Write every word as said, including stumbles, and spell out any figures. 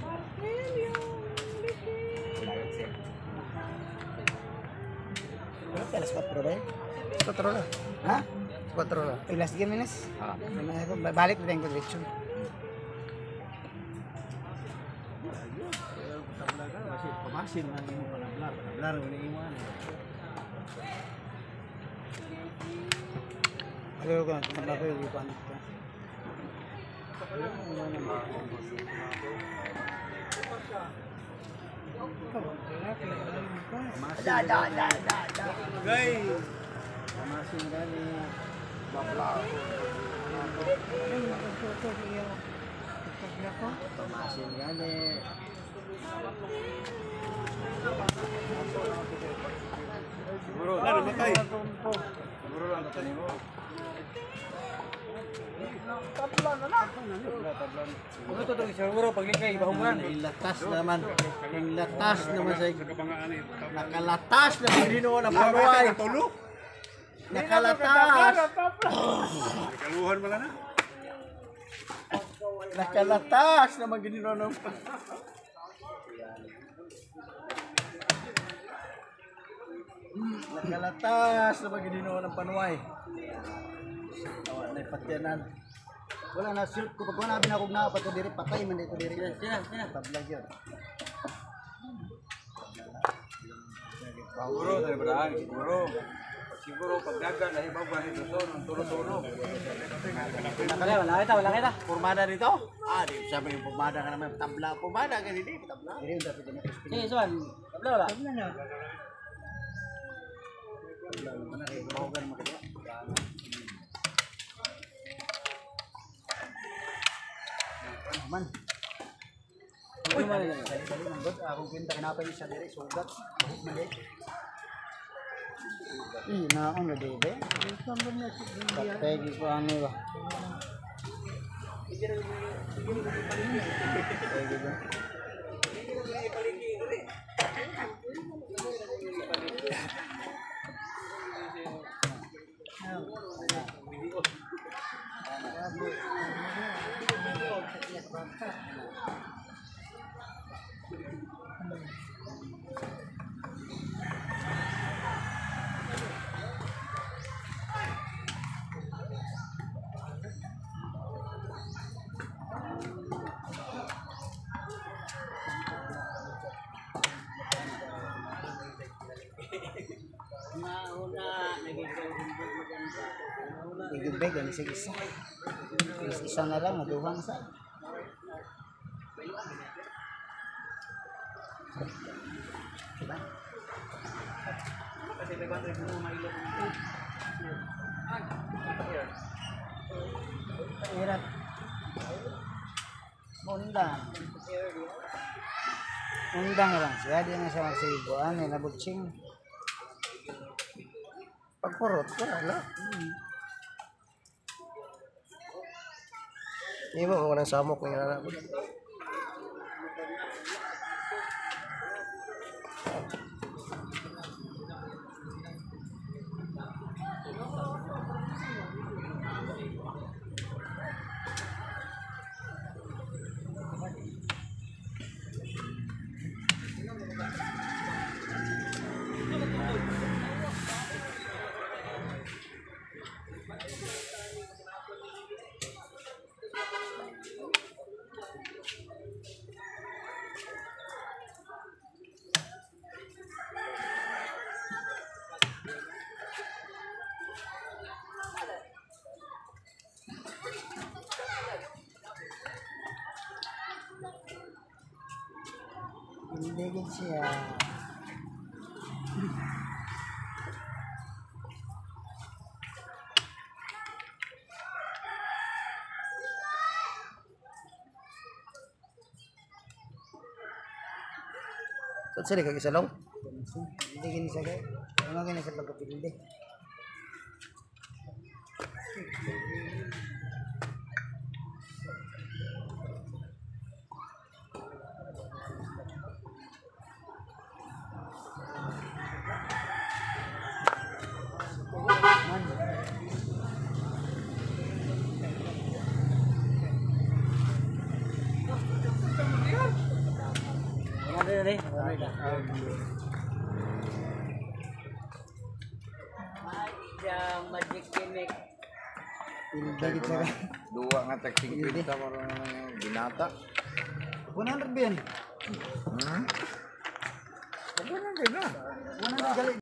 Alas kwatro ba yun? Patro na. Ha? Patro na. Ilas game minutes? Ah. Balik na ko direksyon. Pamasin lang yung panablar. Panablar yung iniiwan. Alam ko na, tumala ko yung ipan. Da, da, da, da, da. Gay! Pamasin gani. Babla. Pamasin gani. Siguro lang namatay. Siguro lang namatay mo. Tablan na na. Ano to dong siguro paglikay bahumuran ilatas naman. Ang latas naman sa nakalatas na Ginoo na panuay. Nakalatas. Kaluhan mo na na. Nakalatas na Ginoo na. Nakalatas na Ginoo ng panuay. Tawa na patyanan. Wala na shoot ko pag wala binakog na pa to diri patay man dito diri. Sina, sina. Tablag yun. Siguro, daripada siguro. Siguro, pag dagat, dahil bawa ito to, ng tulo-tulo. Wala, wala kita, wala kita. Purmada dito? Ah, di sabi yung purmada ka naman. Tabla, purmada ka dito, tabla. Diri yung dapat na crispy. Sige, Suan. Tabla, wala. Tabla na. Bawagan mo kaya. Man. Uy, dali man god. Akong kwenta kinapay siya diri sugat. Buhok man diri. Ih, na ako na dede. Patay ko ano ba? Igubeg ang isa isa. Isa na lang, maduhang sa. Diba? Hirap. Undang. Undang lang siya. Di na siya magsibuan. May nabutsing. Pagkurot ko, wala. Hmm. Iba ko ng samok ng anak ko. Pinibigin siya. Saan sila kagisalong? Pinibigin siya kayo. Ano nga sa pagkapilindi? eh. Ay, magic gimmick. Dagit sa Dua nga texting pinta marang binata. one hundred ba yan? Hmm? one hundred gali